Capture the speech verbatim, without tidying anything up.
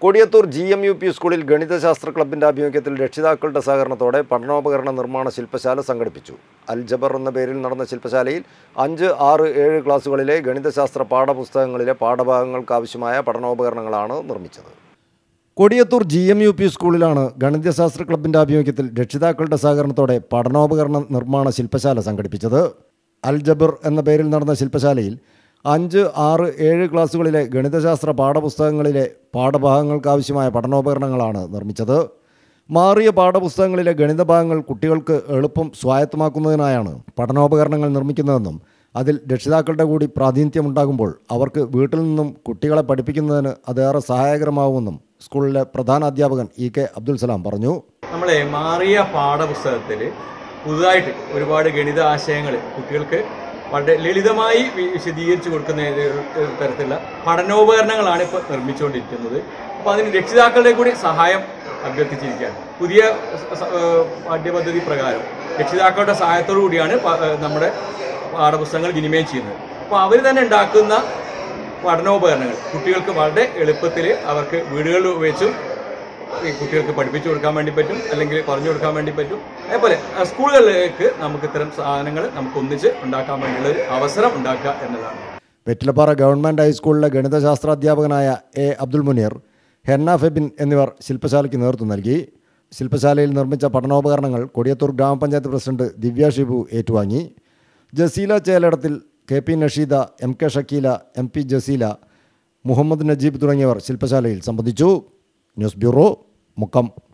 Kodiyathur G M U P സ്കൂളിൽ ഗണിതശാസ്ത്ര ക്ലബിൻ്റെ ആഭിമുഖ്യത്തിൽ രക്ഷിതാക്കളുടെ സഹകരണത്തോടെ പഠനോപകരണ നിർമ്മാണ ശില്പശാല സംഘടിപ്പിച്ചു. അൽ ജബർ എന്ന പേരിൽ നടന്ന ശില്പശാലയിൽ അഞ്ച് ആറ് ഏഴ് ക്ലാസുകളിലെ ഗണിതശാസ്ത്ര പാഠപുസ്തകങ്ങളിലെ പാഠഭാഗങ്ങൾക്കാവശ്യമായ പഠനോപകരണങ്ങളാണ് നിർമ്മിച്ചത്. Kodiyathur G M U P സ്കൂളിലാണ് ഗണിതശാസ്ത്ര ക്ലബിൻ്റെ ആഭിമുഖ്യത്തിൽ രക്ഷിതാക്കളുടെ സഹകരണത്തോടെ പഠനോപകരണ നിർമ്മാണ ശില്പശാല സംഘടിപ്പിച്ചത്. അൽ ജബർ എന്ന പേരിൽ നടന്ന ശില്പശാലയിൽ അഞ്ച് ആറ് ഏഴ് ക്ലാസുകളിലെ ഗണിതശാസ്ത്ര പാഠപുസ്തകങ്ങളിലെ പാഠഭാഗങ്ങൾക്കാവശ്യമായ പഠനോപകരണങ്ങളാണ് നിർമ്മിച്ചത്. മാറിയ പാഠപുസ്തകങ്ങളിലെ ഗണിത ഭാഗങ്ങൾ കുട്ടികൾക്ക് എളുപ്പം സ്വായത്തമാക്കുന്നതിനായാണ് പഠനോപകരണങ്ങൾ നിർമ്മിക്കുന്നതെന്നും അതിൽ രക്ഷിതാക്കളുടെ കൂടി പ്രാതിനിധ്യമുണ്ടാകുമ്പോൾ അവർക്ക് വീട്ടിൽ നിന്നും കുട്ടികളെ പഠിപ്പിക്കുന്നതിന് അതേറെ സഹായകരമാവുമെന്നും സ്കൂളിലെ പ്രധാന അധ്യാപകൻ ഇ കെ അബ്ദുൽ സലാം പറഞ്ഞു. നമ്മളെ മാറിയ പാഠപുസ്തകത്തിൽ പുതുതായിട്ട് ഒരുപാട് ഗണിത ആശയങ്ങൾ കുട്ടികൾക്ക് വളരെ ലളിതമായി വിശദീകരിച്ചു കൊടുക്കുന്ന തരത്തിലുള്ള പഠനോപകരണങ്ങളാണ് ഇപ്പോൾ നിർമ്മിച്ചുകൊണ്ടിരിക്കുന്നത്. അപ്പോൾ അതിന് രക്ഷിതാക്കളുടെ കൂടി സഹായം അഭ്യർത്ഥിച്ചിരിക്കുകയാണ്. പുതിയ പാഠ്യപദ്ധതി പ്രകാരം രക്ഷിതാക്കളുടെ സഹായത്തോടു കൂടിയാണ് നമ്മുടെ പാഠപുസ്തകങ്ങൾ വിനിമയം ചെയ്യുന്നത്. അപ്പോൾ അവർ തന്നെ ഉണ്ടാക്കുന്ന പഠനോപകരണങ്ങൾ കുട്ടികൾക്ക് വളരെ എളുപ്പത്തിൽ അവർക്ക് വീടുകളിൽ വെച്ചും ഈ കുട്ടികൾക്ക് പഠിപ്പിച്ചു കൊടുക്കാൻ വേണ്ടി പറ്റും, അല്ലെങ്കിൽ പറഞ്ഞു കൊടുക്കാൻ വേണ്ടി പറ്റും. അതേപോലെ സ്കൂളുകളിലേക്ക് നമുക്ക് ഇത്തരം സാധനങ്ങൾ നമുക്ക് ഒന്നിച്ച് ഉണ്ടാക്കാൻ വേണ്ടിയുള്ള ഒരു അവസരം ഉണ്ടാക്കുക എന്നതാണ്. വെറ്റിലപ്പാറ ഗവൺമെൻറ് ഹൈസ്കൂളിലെ ഗണിതശാസ്ത്ര അധ്യാപകനായ എ അബ്ദുൽ മുനീർ, ഹെന്ന ഫെബിൻ എന്നിവർ ശില്പശാലയ്ക്ക് നേതൃത്വം നൽകി. ശില്പശാലയിൽ നിർമ്മിച്ച പഠനോപകരണങ്ങൾ കൊടിയത്തൂർ ഗ്രാമപഞ്ചായത്ത് പ്രസിഡന്റ് ദിവ്യ ഷിബു ഏറ്റുവാങ്ങി. Jaseela Chelatathil, K P Nasheeda, M K Shakeela, M P Jaseela, Muhammad Najeeb തുടങ്ങിയവർ ശില്പശാലയിൽ സംബന്ധിച്ചു. News bureau, Mukkam.